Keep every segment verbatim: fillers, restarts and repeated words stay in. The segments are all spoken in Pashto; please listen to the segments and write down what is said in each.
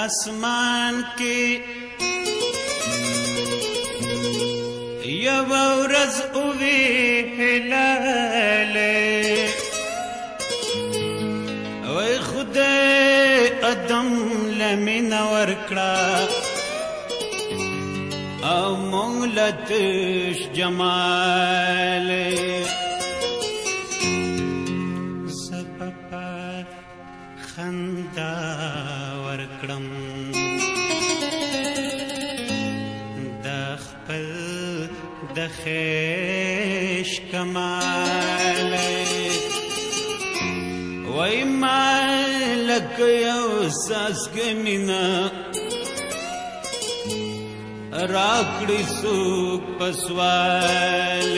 आसमान की यव ورځ اوی هلاله وای خدای ادم لمن ورکړه او مونږ لتش جمال سپپا خندا ورکړم د خپل د خیش کمال وای مالک یو ساس کمینا راکړی سوک پسوال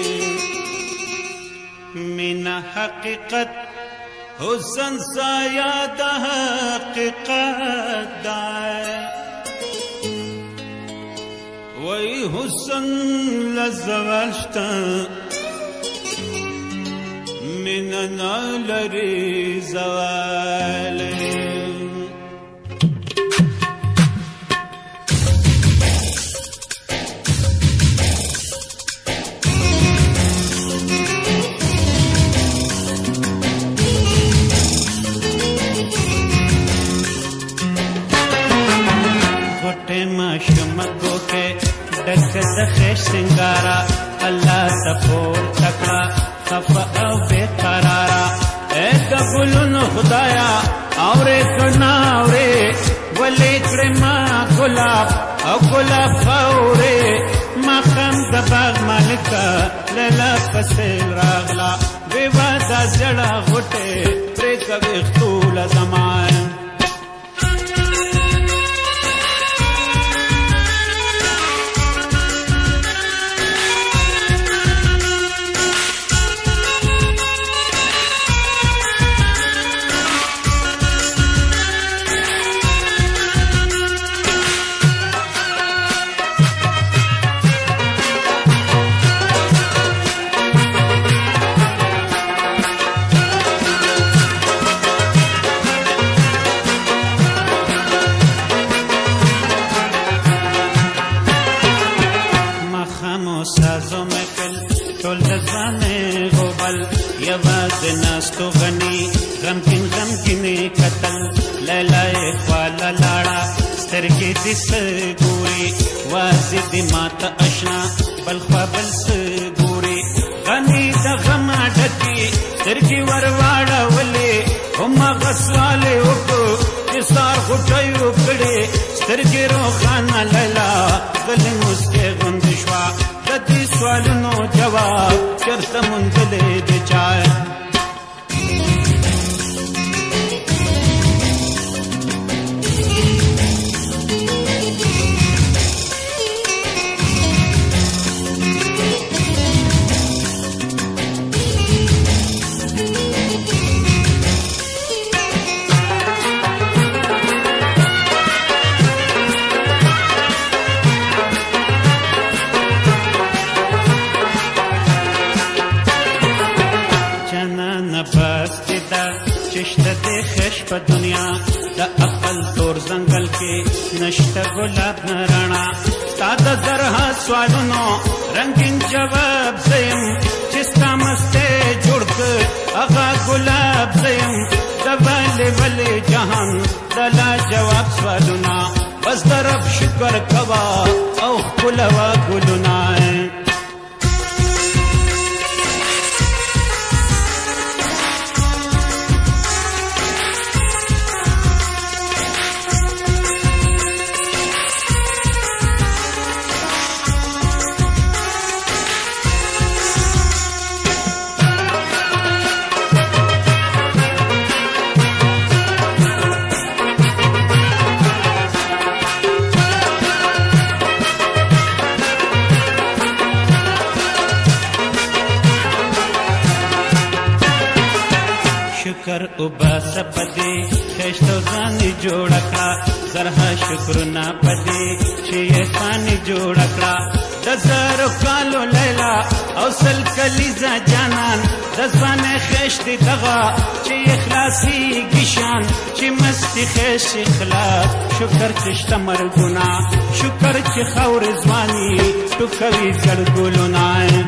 مینا حقیقت حسن سایا د حقیقت دا وای حسن لزوال شتا مینا نالری زوال شمکو کے ڈک دخش سنگارا اللہ تپور تکڑا خفا او بے قرارا اے دبلن خدایا اورے کنا اورے ولی کرما گلاب او گلاب خورے مخم دباغ مالکا لیلا پسیل راغلا بیوادا زڑا غٹے پریکا بیختول زمان سازو مکل ټول ځوانه غوبل یواز ناستو غنی غمکین غمکین قتل لیلا خوالا لاړه سترګې دې سګوري وازې دې ماته اشنا بل خوا بل سګوري غنی د غم ډکې سترګې ورواړولې هماغه سوال وکړو چې سار غوټۍ وکړې سترګې روښانه لیلا غلې مسکې غوند شوه د دې سوالونو جواب چېرته موندلی دی چای چشته دې خش په دنیا د عقل تور ځنګل کې نشته ګلاب نه رڼا ستا د زرها سوالونو رنګین جواب زیم چې ستا مستې جوړ کړ هغه ګلاب زیم د ولې ولې جهان د لاجواب سوالونه بس د رب شکر کوه او ښکلوه ګلونه شکر اوباسه پدې خشتو ځانې جوړه کړه زرها شکرونه پدې چې یې ځانې جوړه کړه د زرو کالو لیلا او سل کلیزا جانان دزبان خشت دغا چی اخلاصی گشان چی مستی خش اخلاص شکر چشت مرگونا شکر چی خور زوانی تو کوي زړګولونه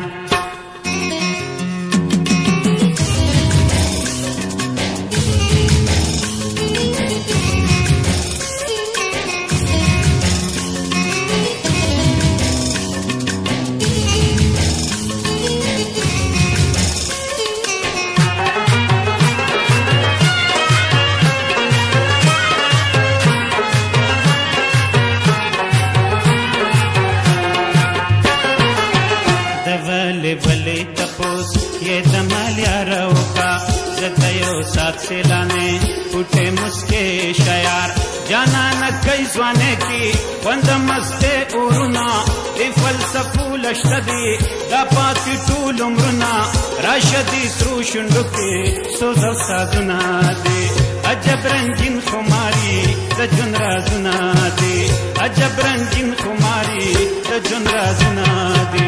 बले तपोस ये दमल यारो का जतयो साथ से लाने उठे मुस्के शयार जाना न कई स्वाने की वंद मस्ते उरुना दी फलसफू लश्तदी दापाती टूल उम्रना राशदी सृशुंडुके सोजव साधुना दे अजब रंजिन खुमारी दजुन राजुना दे अजब रंजिन खुमारी दजुन राजुना दे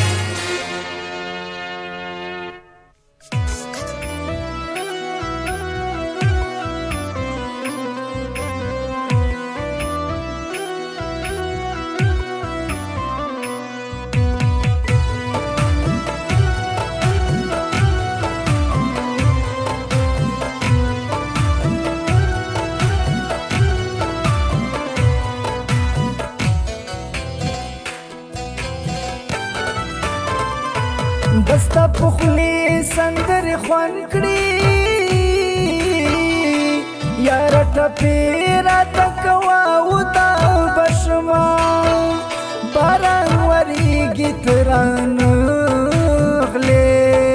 دستا پخلی سندر خوان کړي یار ټپی را تکوا وتا بشما باران وریږي تران غلې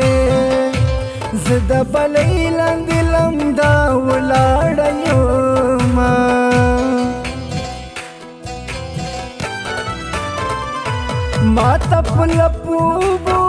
زدا بلې لاندې لمدا ولاړ یوما ما تپل پوبو